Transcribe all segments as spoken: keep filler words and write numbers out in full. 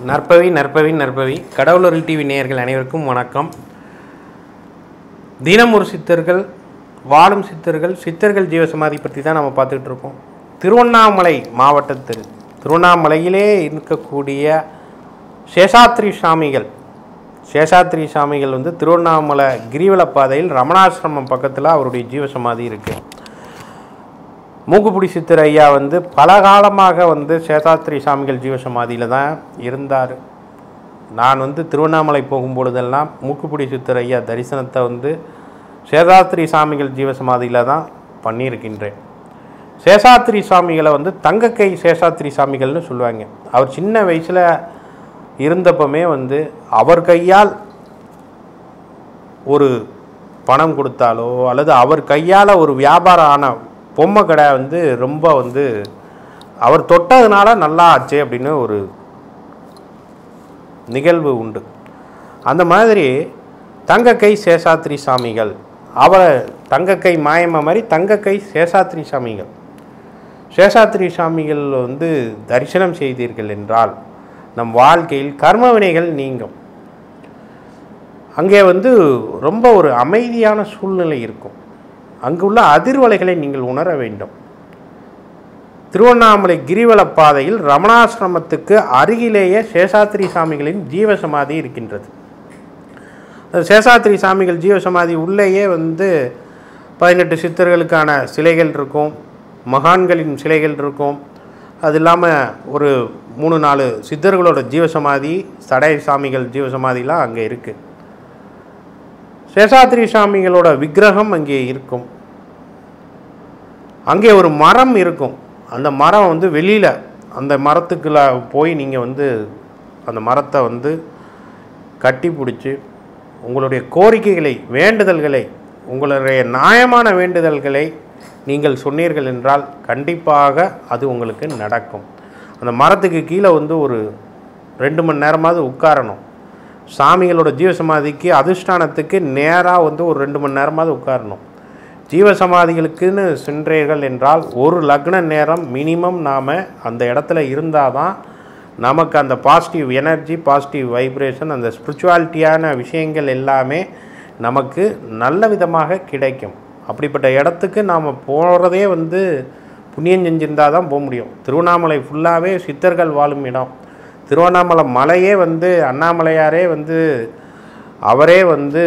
நற்பவி நற்பவி நற்பவி கடவுளருள் TV நேயர்கள் அனைவருக்கும் வணக்கம். தினம் ஒரு சித்தர்கள், வாழும் சித்தர்கள், சித்தர்கள் ஜீவசமாதி பற்றி தான் நம்ம பார்த்துக்கிட்டு இருக்கோம். திருவண்ணாமலை மாவட்டத்தில் திருவண்ணாமலையிலே இருக்கக்கூடிய சேஷாத்ரி சாமிகள் சேஷாத்ரி சாமிகள் வந்து திருவண்ணாமலை கிரிவல பாதையில் ரமணாசிரமம் பக்கத்தில் அவருடைய ஜீவசமாதி இருக்குது. மூக்குப்பிடி சித்தர் ஐயா வந்து பல காலமாக வந்து சேஷாத்ரி சாமிகள் ஜீவசமாதியில் தான் இருந்தார். நான் வந்து திருவண்ணாமலை போகும்பொழுதெல்லாம் மூக்குப்பிடி சித்தர் ஐயா தரிசனத்தை வந்து சேஷாத்ரி சாமிகள் ஜீவசமாதியில் தான் பண்ணியிருக்கின்றேன். சேஷாத்ரி சாமிகளை வந்து தங்கக்கை சேஷாத்ரி சாமிகள்னு சொல்லுவாங்க. அவர் சின்ன வயசில் இருந்தப்பமே வந்து அவர் கையால் ஒரு பணம் கொடுத்தாலோ அல்லது அவர் கையால் ஒரு வியாபாரம் ஆன பொம்மை கடை வந்து ரொம்ப வந்து அவர் தொட்டதுனால நல்லா ஆச்சு அப்படின்னு ஒரு நிகழ்வு உண்டு. அந்த மாதிரி தங்கக்கை சேஷாத்ரி சாமிகள், அவரை தங்கக்கை மாயம்மா மாதிரி தங்கக்கை சேஷாத்ரி சாமிகள் சேஷாத்ரி சாமிகள் வந்து தரிசனம் செய்தீர்கள் என்றால் நம் வாழ்க்கையில் கர்ம வினைகள் நீங்கும். அங்கே வந்து ரொம்ப ஒரு அமைதியான சூழ்நிலை இருக்கும். அங்குள்ள அதிர்வலைகளை நீங்கள் உணர வேண்டும். திருவண்ணாமலை கிரிவல பாதையில் ரமணாசிரமத்துக்கு அருகிலேயே சேஷாத்ரி சாமிகளின் ஜீவசமாதி இருக்கின்றது. சேஷாத்ரி சாமிகள் ஜீவசமாதி உள்ளேயே வந்து பதினெட்டு சித்தர்களுக்கான சிலைகள் இருக்கும், மகான்களின் சிலைகள் இருக்கும். அது இல்லாமல் ஒரு மூணு நாலு சித்தர்களோட ஜீவசமாதி, சடை சாமிகள் ஜீவசமாதிலாம் அங்கே இருக்குது. சேஷாத்ரி சாமிகளோட விக்கிரகம் அங்கே இருக்கும். அங்கே ஒரு மரம் இருக்கும். அந்த மரம் வந்து வெளியில் அந்த மரத்துக்குள்ள போய் நீங்கள் வந்து அந்த மரத்தை வந்து கட்டி பிடிச்சி உங்களுடைய கோரிக்கைகளை, வேண்டுதல்களை, உங்களுடைய நியாயமான வேண்டுதல்களை நீங்கள் சொன்னீர்கள் என்றால் கண்டிப்பாக அது உங்களுக்கு நடக்கும். அந்த மரத்துக்கு கீழே வந்து ஒரு ரெண்டு மணி நேரமாவது உட்காரணும். சாமிகளோட ஜீவசமாதிக்கு அதிஷ்டானத்துக்கு நேராக வந்து ஒரு ரெண்டு மணி நேரமாவது உட்காரணும். ஜீவசமாதிகளுக்குன்னு சென்றீர்கள் என்றால் ஒரு லக்ன நேரம் மினிமம் நாம் அந்த இடத்துல இருந்தால் தான் நமக்கு அந்த பாசிட்டிவ் எனர்ஜி, பாசிட்டிவ் வைப்ரேஷன், அந்த ஸ்பிரிச்சுவாலிட்டியான விஷயங்கள் எல்லாமே நமக்கு நல்ல விதமாக கிடைக்கும். அப்படிப்பட்ட இடத்துக்கு நாம் போகிறதே வந்து புண்ணியம் செஞ்சிருந்தால் தான் போக முடியும். திருவண்ணாமலை ஃபுல்லாகவே சித்தர்கள் வாழும் இடம். திருவண்ணாமலை மலையே வந்து அண்ணாமலையாரே வந்து அவரே வந்து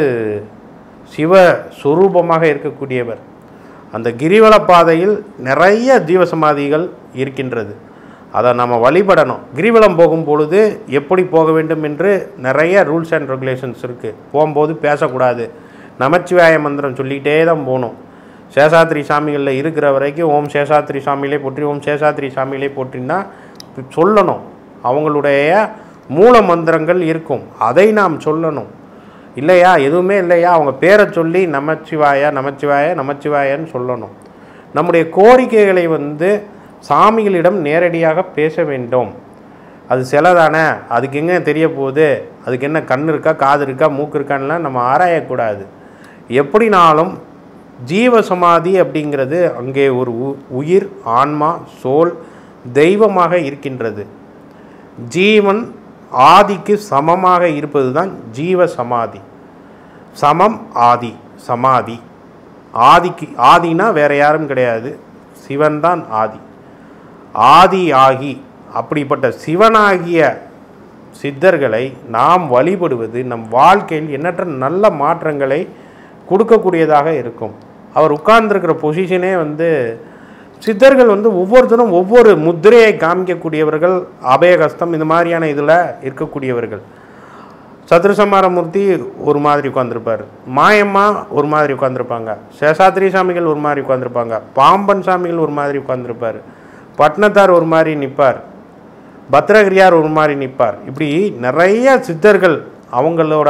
சிவ சுரூபமாக இருக்கக்கூடியவர். அந்த கிரிவல பாதையில் நிறைய ஜீவசமாதிகள் இருக்கின்றது. அதை நம்ம வழிபடணும். கிரிவலம் போகும் பொழுது எப்படி போக வேண்டும் என்று நிறைய ரூல்ஸ் அண்ட் ரெகுலேஷன்ஸ் இருக்குது. போகும்போது பேசக்கூடாது, நமச்சிவாய மந்திரம் சொல்லிகிட்டே தான் போகணும். சேஷாத்ரி சாமிகளில் இருக்கிற வரைக்கும் ஓம் சேஷாத்ரி சாமியிலே போற்றி, ஓம் சேஷாத்ரி சாமியிலே போற்றின்னா சொல்லணும். அவங்களுடைய மூல மந்திரங்கள் இருக்கும், அதை நாம் சொல்லணும். இல்லையா, எதுவுமே இல்லையா, அவங்க பேரை சொல்லி நமச்சிவாய நமச்சிவாய நமச்சிவாயன்னு சொல்லணும். நம்முடைய கோரிக்கைகளை வந்து சாமிகளிடம் நேரடியாக பேச வேண்டும். அது சிலை தானே, அதுக்கு எங்கே தெரிய போகுது, அதுக்கு என்ன கண் இருக்கா, காது இருக்கா, மூக்கு இருக்கான்லாம் நம்ம ஆராயக்கூடாது. எப்படினாலும் ஜீவசமாதி அப்படிங்கிறது அங்கே ஒரு உயிர், ஆன்மா, சோல், தெய்வமாக இருக்கின்றது. ஜீவன் ஆதிக்கு சமமாக இருப்பது தான் ஜீவசமாதி. சமம் ஆதி, சமாதி. ஆதிக்கு ஆதினா வேறு யாரும் கிடையாது, சிவன் தான் ஆதி. ஆதி ஆகி அப்படிப்பட்ட சிவனாகிய சித்தர்களை நாம் வழிபடுவது நம் வாழ்க்கையில் எண்ணற்ற நல்ல மாற்றங்களை கொடுக்கக்கூடியதாக இருக்கும். அவர் உட்கார்ந்துருக்கிற பொசிஷனே வந்து சித்தர்கள் வந்து ஒவ்வொருத்தரும் ஒவ்வொரு முத்திரையை காமிக்கக்கூடியவர்கள். அபயகஸ்தம் இந்த மாதிரியான இதில் இருக்கக்கூடியவர்கள். சத்ருசமாரமூர்த்தி ஒரு மாதிரி உட்காந்துருப்பார், மாயம்மா ஒரு மாதிரி உட்காந்துருப்பாங்க, சேஷாத்ரி சாமிகள் ஒரு மாதிரி உட்காந்துருப்பாங்க, பாம்பன் சாமிகள் ஒரு மாதிரி உட்காந்துருப்பார், பட்னத்தார் ஒரு மாதிரி நிற்பார், பத்ரகிரியார் ஒரு மாதிரி நிற்பார். இப்படி நிறைய சித்தர்கள் அவங்களோட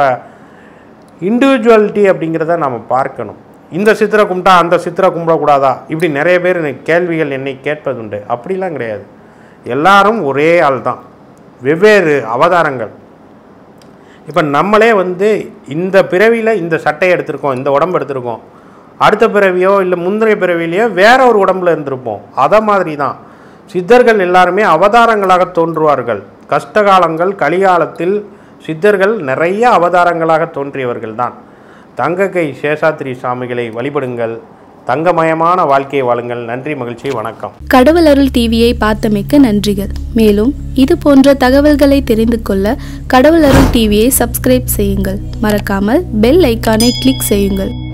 இண்டிவிஜுவாலிட்டி அப்படிங்கிறத நாம் பார்க்கணும். இந்த சித்திரை கும்பிட்டா அந்த சித்திரை கும்பிடக்கூடாதா, இப்படி நிறைய பேர் கேள்விகள் என்னை கேட்பதுண்டு. அப்படிலாம் கிடையாது. எல்லாரும் ஒரே ஆள் தான், வெவ்வேறு அவதாரங்கள். இப்போ நம்மளே வந்து இந்த பிறவியில் இந்த சட்டையை எடுத்திருக்கோம், இந்த உடம்பு எடுத்திருக்கோம், அடுத்த பிறவியோ இல்லை முந்தைய பிறவிலையோ வேற ஒரு உடம்புல இருந்திருப்போம். அதை மாதிரி தான் சித்தர்கள் எல்லாருமே அவதாரங்களாக தோன்றுவார்கள். கஷ்டகாலங்கள் கலிகாலத்தில் சித்தர்கள் நிறைய அவதாரங்களாக தோன்றியவர்கள் தான். தங்கக்கை சேஷாத்ரி சாமிகளை வழிபடுங்கள். தங்கமயமான வாழ்க்கையை வாழுங்கள். நன்றி, மகிழ்ச்சி, வணக்கம். கடவுள் அருள் டிவியை பார்த்தமைக்க நன்றிகள். மேலும் இது போன்ற தகவல்களை தெரிந்து கொள்ள கடவுள் அருள் டிவியை சப்ஸ்கிரைப் செய்யுங்கள். மறக்காமல் பெல் ஐக்கானை கிளிக் செய்யுங்கள்.